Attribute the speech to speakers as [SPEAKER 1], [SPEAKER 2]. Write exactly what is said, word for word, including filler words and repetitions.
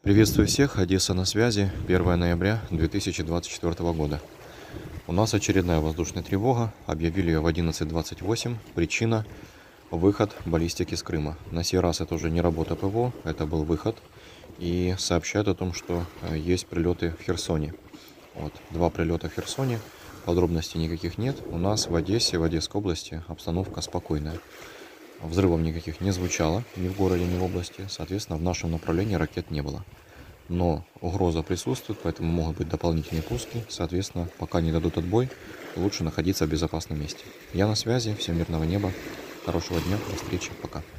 [SPEAKER 1] Приветствую всех, Одесса на связи, первое ноября две тысячи двадцать четвёртого года. У нас очередная воздушная тревога, объявили ее в одиннадцать двадцать восемь, причина – выход баллистики с Крыма. На сей раз это уже не работа ПВО, это был выход, и сообщают о том, что есть прилеты в Херсоне. Вот, два прилета в Херсоне, подробностей никаких нет, у нас в Одессе, в Одесской области обстановка спокойная. Взрывов никаких не звучало ни в городе, ни в области, соответственно, в нашем направлении ракет не было. Но угроза присутствует, поэтому могут быть дополнительные пуски, соответственно, пока не дадут отбой, лучше находиться в безопасном месте. Я на связи, всем мирного неба, хорошего дня, до встречи, пока.